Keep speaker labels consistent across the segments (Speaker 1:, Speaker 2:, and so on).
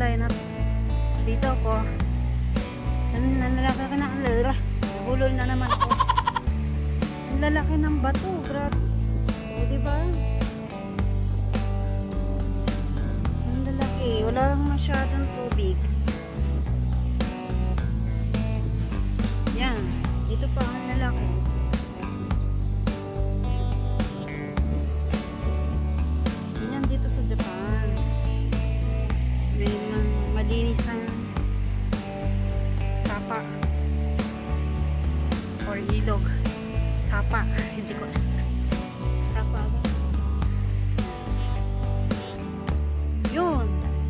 Speaker 1: tulay na dito ako. Nanlalaki na ang lalaki. Bulol na naman ako. Ang lalaki ng bato. Grabe. O, diba? Ang lalaki. Walang masyadong tubig. Yan. Dito pa ang lalaki. Yan dito sa Japan. May malinis ang sapa or ilog. Sapa. Hindi ko sapa ba? Yun.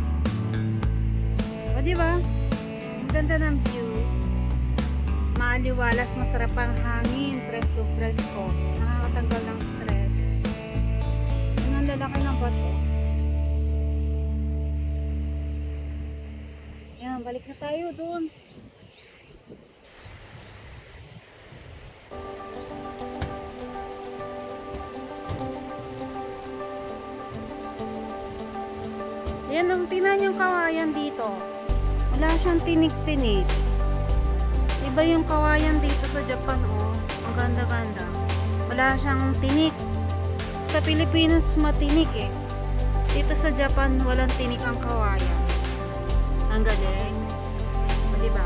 Speaker 1: O diba? Ang ganda ng view. Maaliwalas, masarap ang hangin. Presko. Nakakatanggal ng stress. Yun ang lalaki ng bato. Yan, balik na tayo dun. Yan ang tinan yung kawayan dito. Wala siyang tinik-tinik. Iba yung kawayan dito sa Japan, oh. Ang ganda-ganda. Wala siyang tinik. Sa Pilipinas matinik eh. Dito sa Japan walang tinik ang kawayan. Ang galing. O, diba?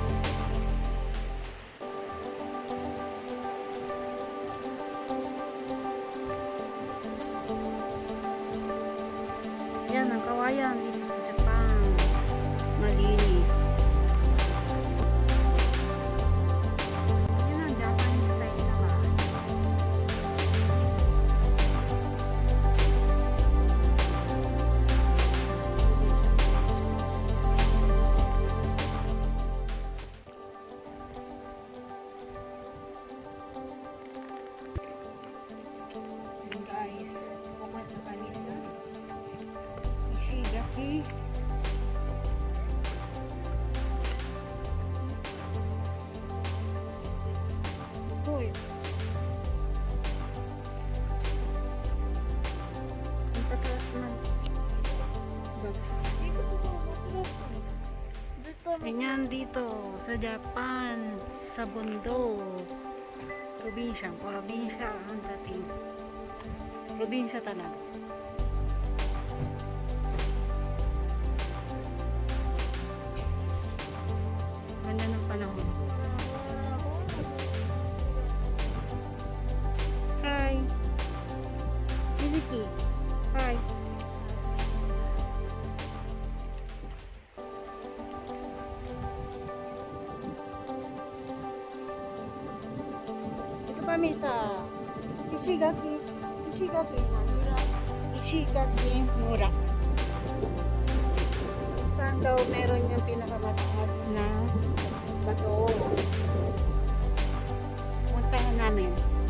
Speaker 1: Yan ang kawayan dito sa Japan. Malinis. Yan ang Japanese style naman. Yan guys. Pumunta kami sa Ishigaki. Uy. Ang tataas ng bag. Ganyan dito sa Japan, sa bundok. Probinsya ang dating. Probinsya talaga. Ganda ng panahon. Hi. Mizuki. Hi. Ito kami sa Ishigaki Mura. Ishigaki Mura. Saan daw meron yung pinakamataas na bato. Puntahan namin.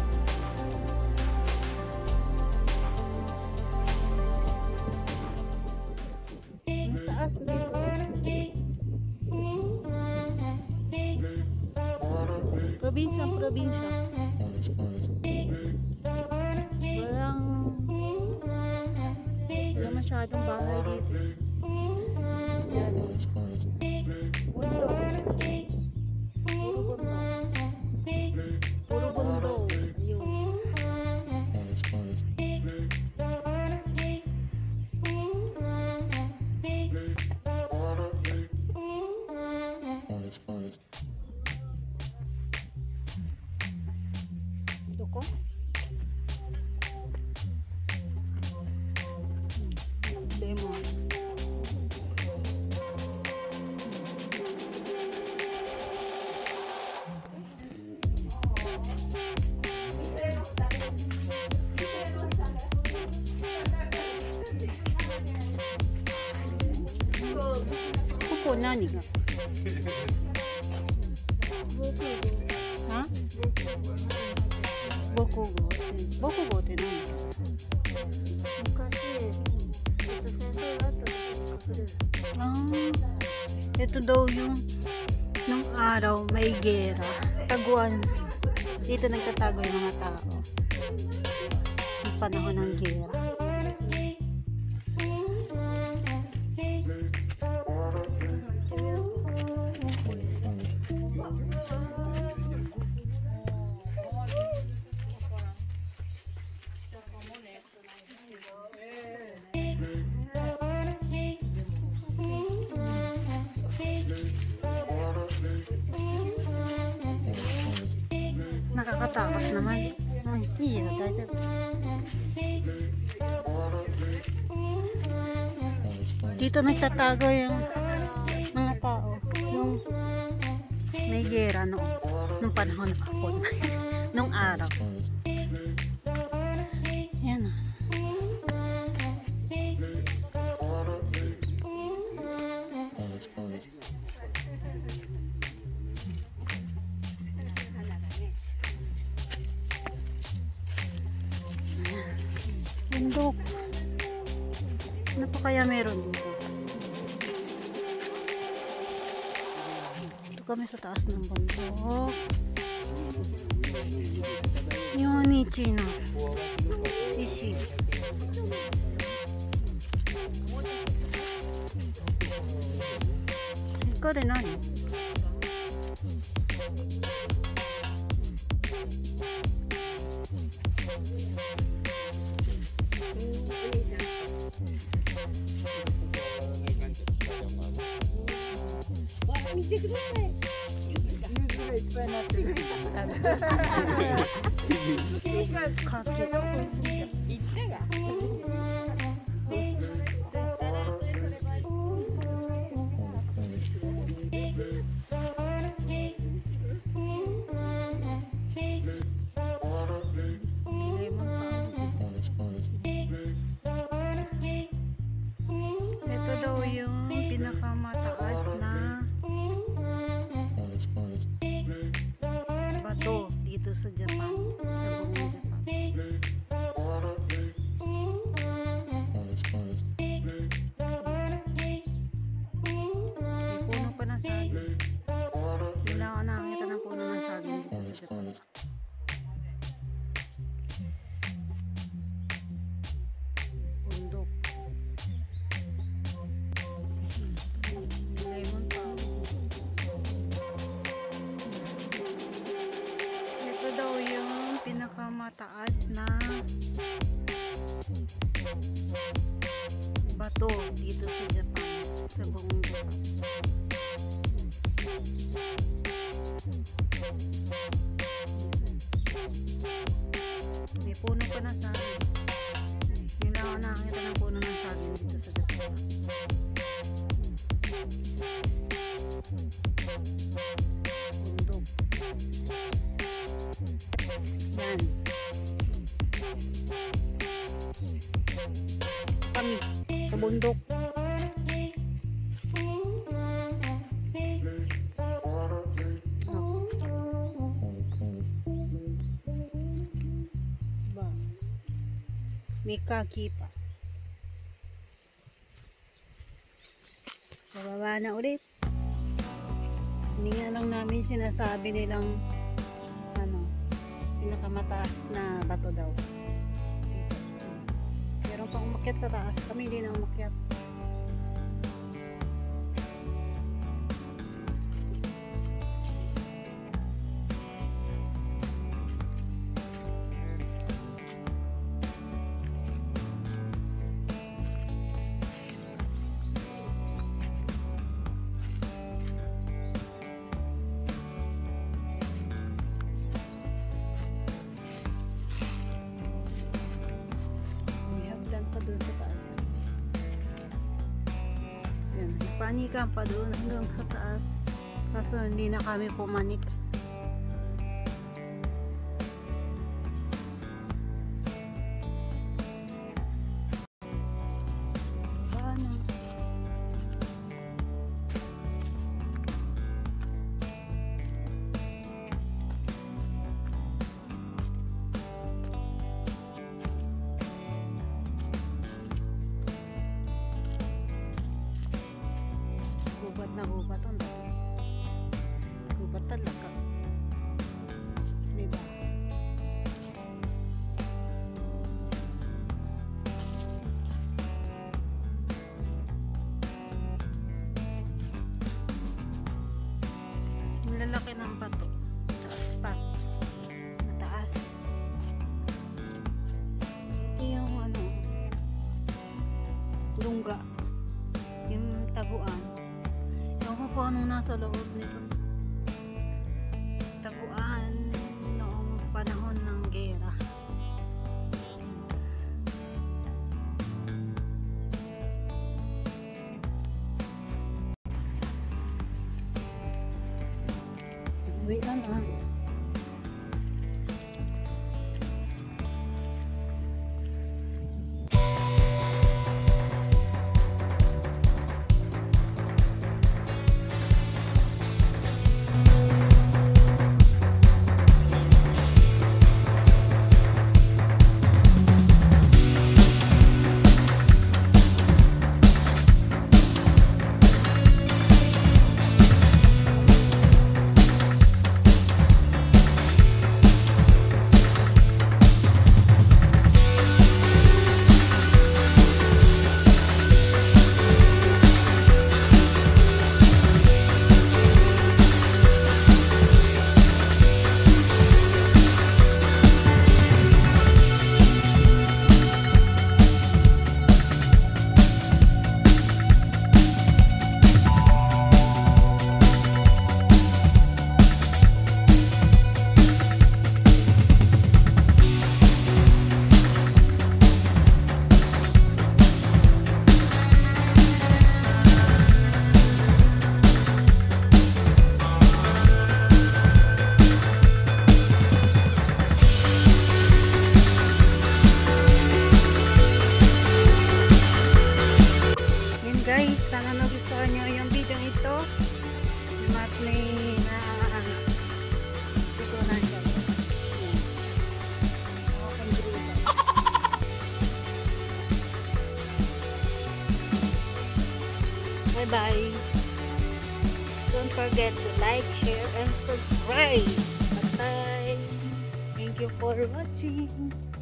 Speaker 1: Ang taas dito. Probinsya. Walang masyadong bahay dito. Yan. Bundok. Puro bundok. Ayun. Ito ko. Lemon. Kuko nani ga? Ha? Bokugo. Bokugoって何? 昔、ito daw yung nung araw may gera. Taguan. Dito nagtatago yung mga tao. Yung panahon ng gera. Nakakatakot naman. Ay, iya, dahil. Dito nagtatago yung mga tao. Nung may gera nung panahon ng hapon. Nung araw. Yan o. Bundok. Ano pa kaya meron dito? Ito kami sa taas ng bundok. Yun ni Chino. Ishi. Ikaw rin ano? Ito daw yung pinakamataas na bato dito sa Japan, sa buong Japan. May puno pa ng saging. Wala ako nakakita ng puno ng saging dito sa Japan. Bundok. Lemon pa. Ito daw yung pinakamataas na bato dito sa Japan, sa buong Japan. May puno pa na saging. Hindi na ako nakakita ng puno ng saging dito sa Japan. Bundok. Yan. Kami sa bundok. Ba. May kaki pa. Bababa na ulit. Hindi nga lang namin sinasabi nilang pinakamataas na bato daw dito. Meron pang umakyat sa taas, kami hindi na umakyat. Doon sa taas. Yan, panikan pa doon hanggang sa taas. Kaso hindi na kami pumanik. Gubat na gubat ang dami. Gubat talaga. Diba? Ang lalaki ng bato. Taas pa. Mataas. Ito yung lungga. Yung taguan. Ewan ko anong nasa loob nito. Taguan noong uwian ah. Guys, sana nagustuhan nyo yung video ito. At may tutunan siya. Bye bye. Don't forget to like, share, and subscribe. Bye. Thank you for watching.